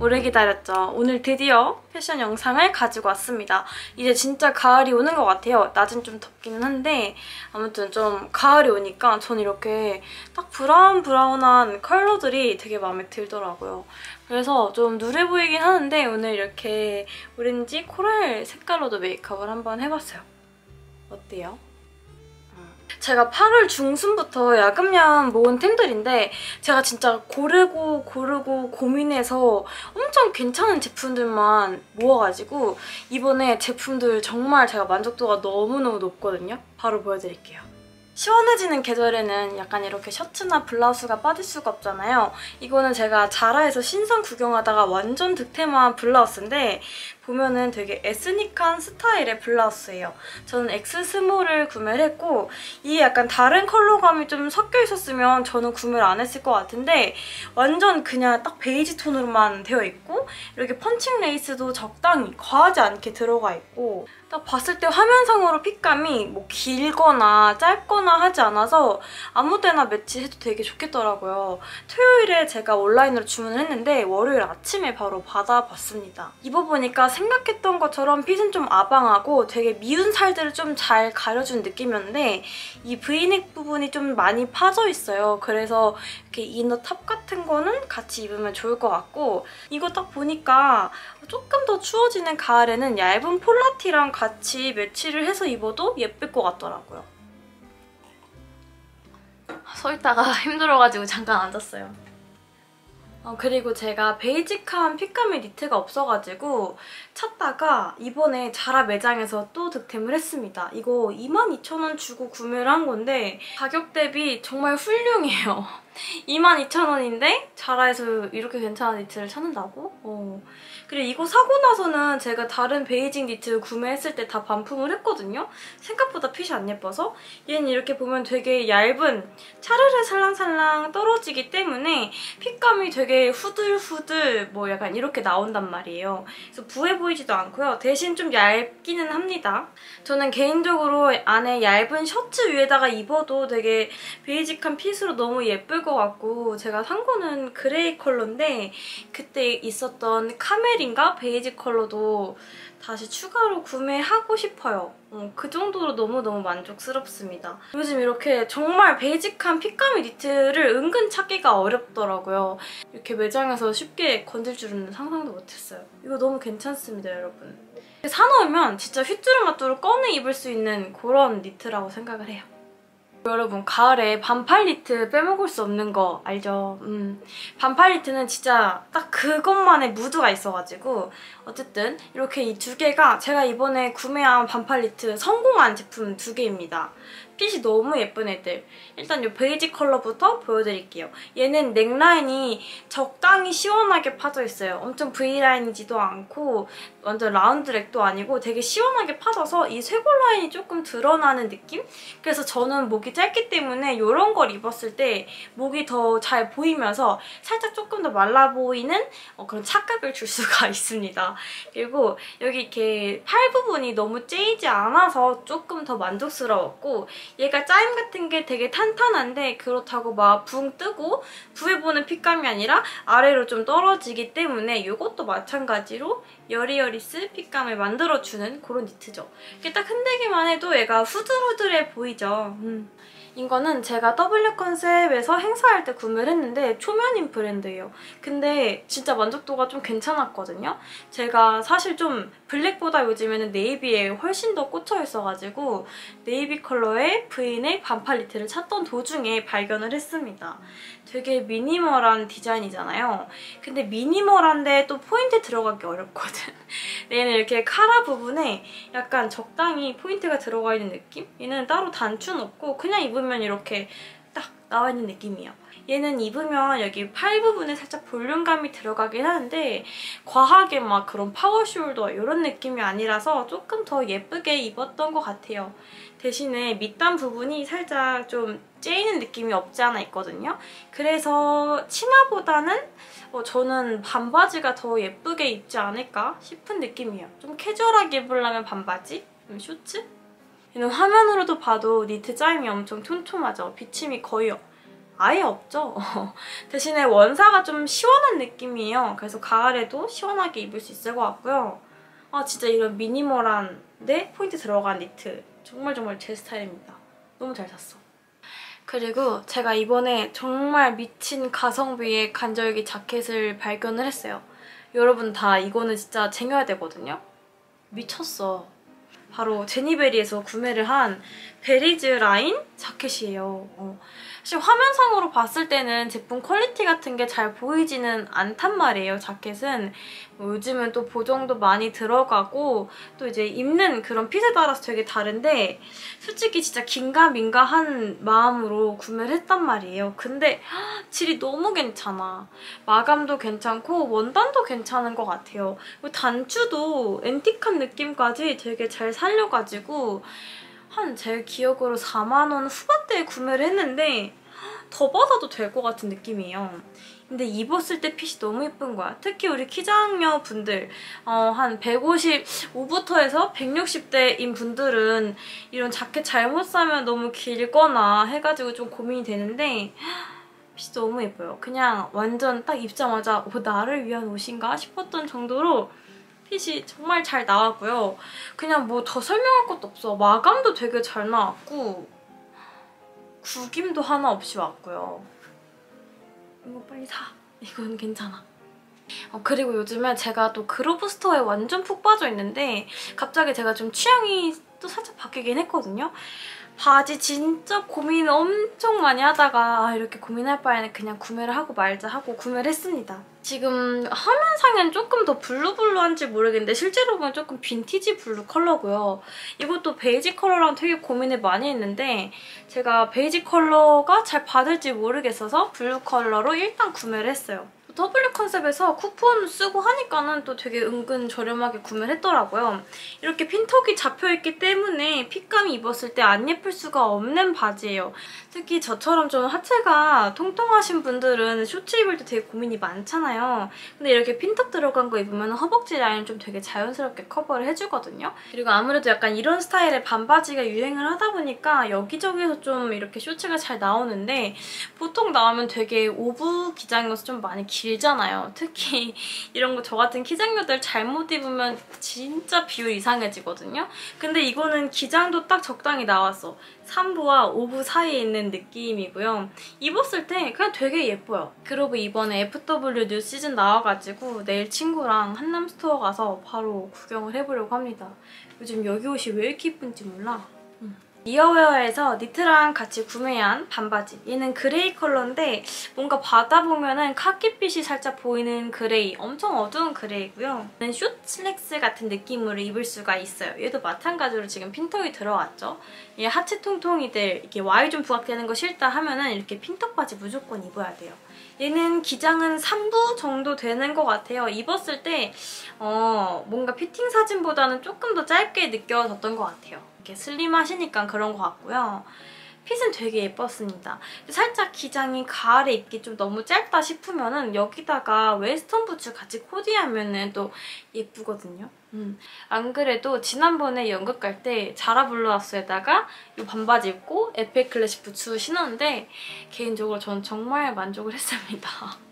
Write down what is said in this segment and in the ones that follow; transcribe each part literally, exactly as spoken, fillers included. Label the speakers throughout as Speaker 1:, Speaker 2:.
Speaker 1: 오래 기다렸죠. 오늘 드디어 패션 영상을 가지고 왔습니다. 이제 진짜 가을이 오는 것 같아요. 낮은 좀 덥기는 한데 아무튼 좀 가을이 오니까 전 이렇게 딱 브라운 브라운한 컬러들이 되게 마음에 들더라고요. 그래서 좀 누래 보이긴 하는데 오늘 이렇게 오렌지 코랄 색깔로도 메이크업을 한번 해봤어요. 어때요? 제가 팔월 중순부터 야금야금 모은 템들인데 제가 진짜 고르고 고르고 고민해서 엄청 괜찮은 제품들만 모아가지고 이번에 제품들 정말 제가 만족도가 너무너무 높거든요. 바로 보여드릴게요. 시원해지는 계절에는 약간 이렇게 셔츠나 블라우스가 빠질 수가 없잖아요. 이거는 제가 자라에서 신상 구경하다가 완전 득템한 블라우스인데 보면은 되게 에스닉한 스타일의 블라우스예요. 저는 엑스 스몰을 구매를 했고 이게 약간 다른 컬러감이 좀 섞여 있었으면 저는 구매를 안 했을 것 같은데 완전 그냥 딱 베이지 톤으로만 되어 있고 이렇게 펀칭 레이스도 적당히 과하지 않게 들어가 있고 딱 봤을 때 화면상으로 핏감이 뭐 길거나 짧거나 하지 않아서 아무 때나 매치해도 되게 좋겠더라고요. 토요일에 제가 온라인으로 주문을 했는데 월요일 아침에 바로 받아봤습니다. 입어보니까 생각했던 것처럼 핏은 좀 아방하고 되게 미운 살들을 좀 잘 가려준 느낌이었는데 이 브이넥 부분이 좀 많이 파져 있어요. 그래서 이렇게 이너 탑 같은 거는 같이 입으면 좋을 것 같고 이거 딱 보니까 조금 더 추워지는 가을에는 얇은 폴라티랑 같이 매치를 해서 입어도 예쁠 것 같더라고요. 서 있다가 힘들어가지고 잠깐 앉았어요. 어, 그리고 제가 베이직한 핏감의 니트가 없어가지고 찾다가 이번에 자라 매장에서 또 득템을 했습니다. 이거 이만 이천 원 주고 구매를 한 건데 가격 대비 정말 훌륭해요. 이만 이천 원인데 자라에서 이렇게 괜찮은 니트를 찾는다고? 어. 그리고 이거 사고 나서는 제가 다른 베이직 니트 구매했을 때 다 반품을 했거든요? 생각보다 핏이 안 예뻐서 얘는 이렇게 보면 되게 얇은 차르르 살랑살랑 떨어지기 때문에 핏감이 되게 후들후들 뭐 약간 이렇게 나온단 말이에요. 그래서 부해 보이지도 않고요. 대신 좀 얇기는 합니다. 저는 개인적으로 안에 얇은 셔츠 위에다가 입어도 되게 베이직한 핏으로 너무 예쁠 것 같고 제가 산 거는 그레이 컬러인데 그때 있었던 카멜인가? 베이지 컬러도 다시 추가로 구매하고 싶어요. 어, 그 정도로 너무너무 만족스럽습니다. 요즘 이렇게 정말 베이직한 핏감의 니트를 은근 찾기가 어렵더라고요. 이렇게 매장에서 쉽게 건질 줄은 상상도 못했어요. 이거 너무 괜찮습니다, 여러분. 사놓으면 진짜 휘뚜루마뚜루 꺼내 입을 수 있는 그런 니트라고 생각을 해요. 여러분 가을에 반팔 니트 빼먹을 수 없는 거 알죠? 음, 반팔 니트는 진짜 딱 그것만의 무드가 있어가지고 어쨌든 이렇게 이 두 개가 제가 이번에 구매한 반팔 니트 성공한 제품 두 개입니다. 핏이 너무 예쁜 애들. 일단 이 베이지 컬러부터 보여드릴게요. 얘는 넥라인이 적당히 시원하게 파져 있어요. 엄청 V라인이지도 않고 완전 라운드 넥도 아니고 되게 시원하게 파져서 이 쇄골 라인이 조금 드러나는 느낌? 그래서 저는 목이 짧기 때문에 이런 걸 입었을 때 목이 더 잘 보이면서 살짝 조금 더 말라 보이는 어, 그런 착각을 줄 수가 있습니다. 그리고 여기 이렇게 팔 부분이 너무 째이지 않아서 조금 더 만족스러웠고 얘가 짜임 같은 게 되게 탄탄한데 그렇다고 막 붕 뜨고 부해 보는 핏감이 아니라 아래로 좀 떨어지기 때문에 이것도 마찬가지로 여리여리스 핏감을 만들어주는 그런 니트죠. 이렇게 딱 흔들기만 해도 얘가 후들후들해 보이죠. 음. 이거는 제가 더블유 컨셉에서 행사할 때 구매를 했는데 초면인 브랜드예요. 근데 진짜 만족도가 좀 괜찮았거든요. 제가 사실 좀 블랙보다 요즘에는 네이비에 훨씬 더 꽂혀 있어가지고 네이비 컬러의 브이넥 반팔 니트를 찾던 도중에 발견을 했습니다. 되게 미니멀한 디자인이잖아요. 근데 미니멀한데 또 포인트 들어가기 어렵거든. 얘는 이렇게 카라 부분에 약간 적당히 포인트가 들어가 있는 느낌? 얘는 따로 단추는 없고 그냥 입으면 이렇게 딱 나와 있는 느낌이에요. 얘는 입으면 여기 팔 부분에 살짝 볼륨감이 들어가긴 하는데 과하게 막 그런 파워 숄더 이런 느낌이 아니라서 조금 더 예쁘게 입었던 것 같아요. 대신에 밑단 부분이 살짝 좀 째이는 느낌이 없지 않아 있거든요. 그래서 치마보다는 어, 저는 반바지가 더 예쁘게 입지 않을까 싶은 느낌이에요. 좀 캐주얼하게 입으려면 반바지? 음, 쇼츠? 얘는 화면으로도 봐도 니트 짜임이 엄청 촘촘하죠. 비침이 거의 아예 없죠. 대신에 원사가 좀 시원한 느낌이에요. 그래서 가을에도 시원하게 입을 수 있을 것 같고요. 아 진짜 이런 미니멀한데 포인트 들어간 니트 정말 정말 제 스타일입니다. 너무 잘 샀어. 그리고 제가 이번에 정말 미친 가성비의 간절기 자켓을 발견을 했어요. 여러분 다 이거는 진짜 쟁여야 되거든요. 미쳤어. 바로 제니베리에서 구매를 한 베리즈 라인 자켓이에요. 어. 사실 화면상으로 봤을 때는 제품 퀄리티 같은 게 잘 보이지는 않단 말이에요, 자켓은. 뭐 요즘은 또 보정도 많이 들어가고 또 이제 입는 그런 핏에 따라서 되게 다른데 솔직히 진짜 긴가민가한 마음으로 구매를 했단 말이에요. 근데 헉, 질이 너무 괜찮아. 마감도 괜찮고 원단도 괜찮은 것 같아요. 그리고 단추도 앤틱한 느낌까지 되게 잘 살려가지고 한 제 기억으로 사만 원 후반대에 구매를 했는데 더 받아도 될 것 같은 느낌이에요. 근데 입었을 때 핏이 너무 예쁜 거야. 특히 우리 키장녀 분들 어, 한 백오십오부터 해서 백육십 대인 분들은 이런 자켓 잘못 사면 너무 길거나 해가지고 좀 고민이 되는데 핏이 너무 예뻐요. 그냥 완전 딱 입자마자 어, 나를 위한 옷인가 싶었던 정도로 핏이 정말 잘 나왔고요. 그냥 뭐 더 설명할 것도 없어. 마감도 되게 잘 나왔고 구김도 하나 없이 왔고요. 이거 빨리 사. 이건 괜찮아. 어, 그리고 요즘에 제가 또 그로브 스토어에 완전 푹 빠져 있는데 갑자기 제가 좀 취향이 또 살짝 바뀌긴 했거든요. 바지 진짜 고민 엄청 많이 하다가 아, 이렇게 고민할 바에는 그냥 구매를 하고 말자 하고 구매를 했습니다. 지금 화면상엔 조금 더 블루블루한지 모르겠는데 실제로 보면 조금 빈티지 블루 컬러고요. 이것도 베이지 컬러랑 되게 고민을 많이 했는데 제가 베이지 컬러가 잘 받을지 모르겠어서 블루 컬러로 일단 구매를 했어요. 더블유 컨셉에서 쿠폰 쓰고 하니까는 또 되게 은근 저렴하게 구매를 했더라고요. 이렇게 핀턱이 잡혀있기 때문에 핏감이 입었을 때 안 예쁠 수가 없는 바지예요. 특히 저처럼 좀 하체가 통통하신 분들은 셔츠 입을 때 되게 고민이 많잖아요. 근데 이렇게 핀턱 들어간 거 입으면 허벅지 라인을 좀 되게 자연스럽게 커버를 해주거든요. 그리고 아무래도 약간 이런 스타일의 반바지가 유행을 하다 보니까 여기저기에서 좀 이렇게 셔츠가 잘 나오는데 보통 나오면 되게 오브 기장이어서 좀 많이 길 길잖아요. 특히 이런 거 저 같은 키장녀들 잘못 입으면 진짜 비율 이상해지거든요. 근데 이거는 기장도 딱 적당히 나왔어. 삼 부와 오 부 사이에 있는 느낌이고요. 입었을 때 그냥 되게 예뻐요. 그리고 이번에 에프더블유 뉴 시즌 나와가지고 내일 친구랑 한남 스토어 가서 바로 구경을 해보려고 합니다. 요즘 여기 옷이 왜 이렇게 예쁜지 몰라. 음. 리어웨어에서 니트랑 같이 구매한 반바지. 얘는 그레이 컬러인데 뭔가 받아보면은 카키빛이 살짝 보이는 그레이. 엄청 어두운 그레이고요. 얘는 숏 슬랙스 같은 느낌으로 입을 수가 있어요. 얘도 마찬가지로 지금 핀턱이 들어왔죠. 얘 하체 통통이들 이렇게 Y존 부각되는 거 싫다 하면은 이렇게 핀턱 바지 무조건 입어야 돼요. 얘는 기장은 삼 부 정도 되는 것 같아요. 입었을 때 어, 뭔가 피팅 사진보다는 조금 더 짧게 느껴졌던 것 같아요. 이렇게 슬림하시니까 그런 것 같고요. 핏은 되게 예뻤습니다. 살짝 기장이 가을에 입기 좀 너무 짧다 싶으면은 여기다가 웨스턴 부츠 같이 코디하면은 또 예쁘거든요. 음. 안 그래도 지난번에 연극 갈 때 자라 블루아스에다가 이 반바지 입고 에페 클래식 부츠 신었는데 개인적으로 저는 정말 만족을 했습니다.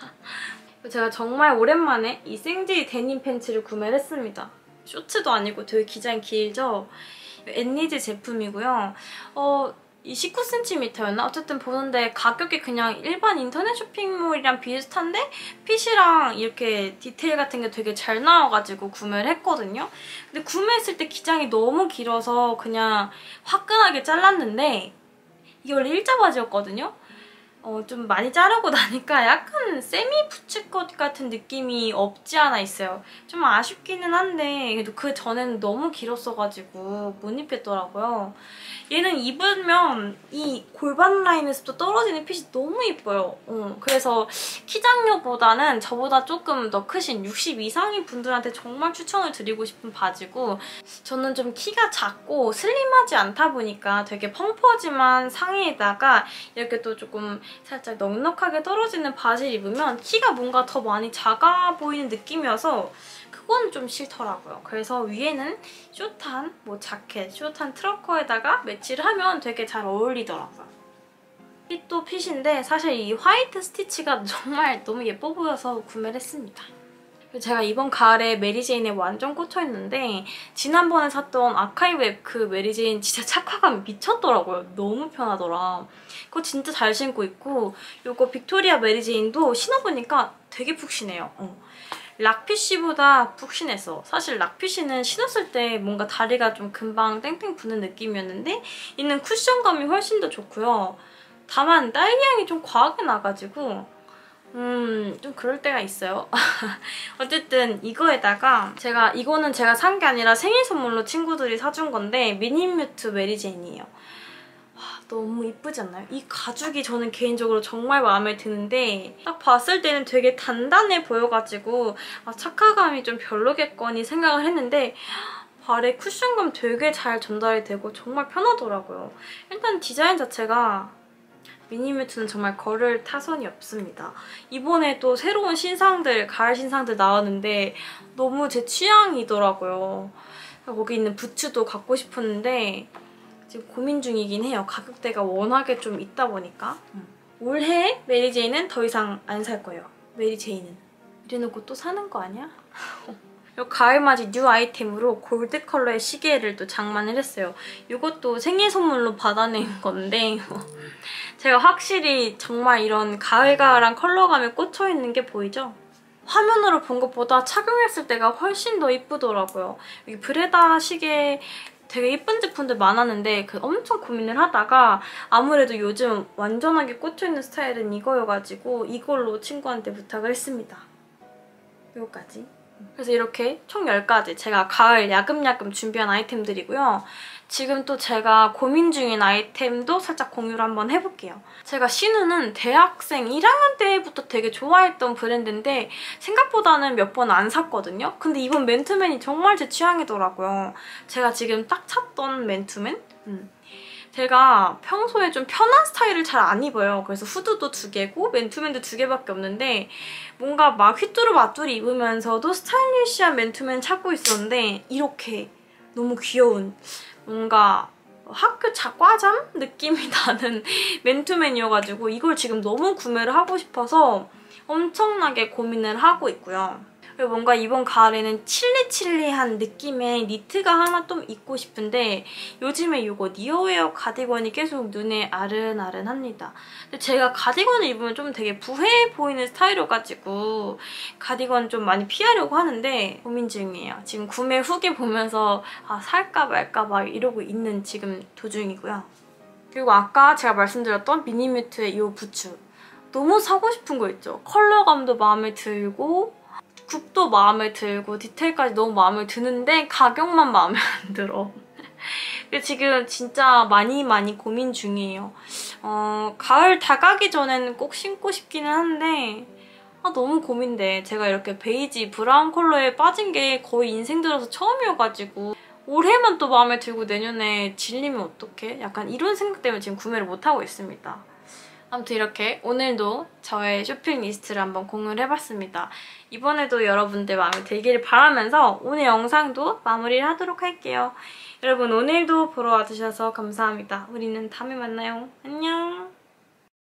Speaker 1: 제가 정말 오랜만에 이 생지 데님 팬츠를 구매를 했습니다. 쇼츠도 아니고 되게 기장이 길죠? 엔니즈 제품이고요. 어, 이 십구 센티미터였나? 어쨌든 보는데 가격이 그냥 일반 인터넷 쇼핑몰이랑 비슷한데 핏이랑 이렇게 디테일 같은 게 되게 잘 나와가지고 구매를 했거든요. 근데 구매했을 때 기장이 너무 길어서 그냥 화끈하게 잘랐는데 이게 원래 일자 바지였거든요. 어, 좀 많이 자르고 나니까 약간 세미 부츠컷 같은 느낌이 없지 않아 있어요. 좀 아쉽기는 한데 그래도 그 전에는 너무 길었어가지고 못 입겠더라고요. 얘는 입으면 이 골반 라인에서도 떨어지는 핏이 너무 예뻐요. 어, 그래서 키장녀보다는 저보다 조금 더 크신 육십 이상인 분들한테 정말 추천을 드리고 싶은 바지고 저는 좀 키가 작고 슬림하지 않다 보니까 되게 펑퍼짐한 상의에다가 이렇게 또 조금 살짝 넉넉하게 떨어지는 바지를 입으면 키가 뭔가 더 많이 작아 보이는 느낌이어서 그건 좀 싫더라고요. 그래서 위에는 숏한 뭐 자켓, 숏한 트러커에다가 매치를 하면 되게 잘 어울리더라고요. 핏도 핏인데 사실 이 화이트 스티치가 정말 너무 예뻐 보여서 구매를 했습니다. 제가 이번 가을에 메리제인에 완전 꽂혀있는데 지난번에 샀던 아카이브 그 메리제인 진짜 착화감이 미쳤더라고요. 너무 편하더라. 그거 진짜 잘 신고 있고 이거 빅토리아 메리제인도 신어보니까 되게 푹신해요. 어. 락피쉬보다 푹신했어. 사실 락피쉬는 신었을 때 뭔가 다리가 좀 금방 땡땡 부는 느낌이었는데 얘는 쿠션감이 훨씬 더 좋고요. 다만 딸기향이 좀 과하게 나가지고 음, 좀 그럴 때가 있어요. 어쨌든 이거에다가 제가 이거는 제가 산 게 아니라 생일 선물로 친구들이 사준 건데 미니뮤트 메리제인이에요. 와, 너무 이쁘지 않나요? 이 가죽이 저는 개인적으로 정말 마음에 드는데 딱 봤을 때는 되게 단단해 보여가지고 아, 착화감이 좀 별로겠거니 생각을 했는데 발에 쿠션감 되게 잘 전달이 되고 정말 편하더라고요. 일단 디자인 자체가 미니뮤트는 정말 걸을 타선이 없습니다. 이번에 또 새로운 신상들, 가을 신상들 나왔는데 너무 제 취향이더라고요. 거기 있는 부츠도 갖고 싶었는데 지금 고민 중이긴 해요. 가격대가 워낙에 좀 있다 보니까. 올해 메리제인은 더 이상 안 살 거예요. 메리제인은. 이래놓고 또 사는 거 아니야? 이 가을맞이 뉴 아이템으로 골드 컬러의 시계를 또 장만을 했어요. 이것도 생일 선물로 받아낸 건데 제가 확실히 정말 이런 가을가을한 컬러감에 꽂혀있는 게 보이죠? 화면으로 본 것보다 착용했을 때가 훨씬 더 이쁘더라고요. 여기 브레다 시계 되게 예쁜 제품들 많았는데 그 엄청 고민을 하다가 아무래도 요즘 완전하게 꽂혀있는 스타일은 이거여가지고 이걸로 친구한테 부탁을 했습니다. 이거까지. 그래서 이렇게 총 열 가지 제가 가을 야금야금 준비한 아이템들이고요. 지금 또 제가 고민 중인 아이템도 살짝 공유를 한번 해볼게요. 제가 신우는 대학생 일 학년 때부터 되게 좋아했던 브랜드인데 생각보다는 몇 번 안 샀거든요. 근데 이번 맨투맨이 정말 제 취향이더라고요. 제가 지금 딱 찾던 맨투맨? 음. 제가 평소에 좀 편한 스타일을 잘 안 입어요. 그래서 후드도 두 개고 맨투맨도 두 개밖에 없는데 뭔가 막 휘뚜루마뚜루 입으면서도 스타일리시한 맨투맨 찾고 있었는데 이렇게 너무 귀여운 뭔가 학교 자과잠 느낌이 나는 맨투맨이어가지고 이걸 지금 너무 구매를 하고 싶어서 엄청나게 고민을 하고 있고요. 그리고 뭔가 이번 가을에는 칠리칠리한 느낌의 니트가 하나 좀 입고 싶은데 요즘에 이거 니어웨어 가디건이 계속 눈에 아른아른합니다. 근데 제가 가디건을 입으면 좀 되게 부해 보이는 스타일이어가지고 가디건 좀 많이 피하려고 하는데 고민 중이에요. 지금 구매 후기 보면서 아 살까 말까 막 이러고 있는 지금 도중이고요. 그리고 아까 제가 말씀드렸던 미니뮤트의 이 부츠 너무 사고 싶은 거 있죠? 컬러감도 마음에 들고 굽도 마음에 들고 디테일까지 너무 마음에 드는데 가격만 마음에 안 들어. 지금 진짜 많이 많이 고민 중이에요. 어, 가을 다가기 전에는 꼭 신고 싶기는 한데 아, 너무 고민돼. 제가 이렇게 베이지, 브라운 컬러에 빠진 게 거의 인생 들어서 처음이어가지고 올해만 또 마음에 들고 내년에 질리면 어떡해? 약간 이런 생각 때문에 지금 구매를 못하고 있습니다. 아무튼 이렇게 오늘도 저의 쇼핑 리스트를 한번 공유를 해봤습니다. 이번에도 여러분들 마음에 들기를 바라면서 오늘 영상도 마무리를 하도록 할게요. 여러분 오늘도 보러 와주셔서 감사합니다. 우리는 다음에 만나요. 안녕!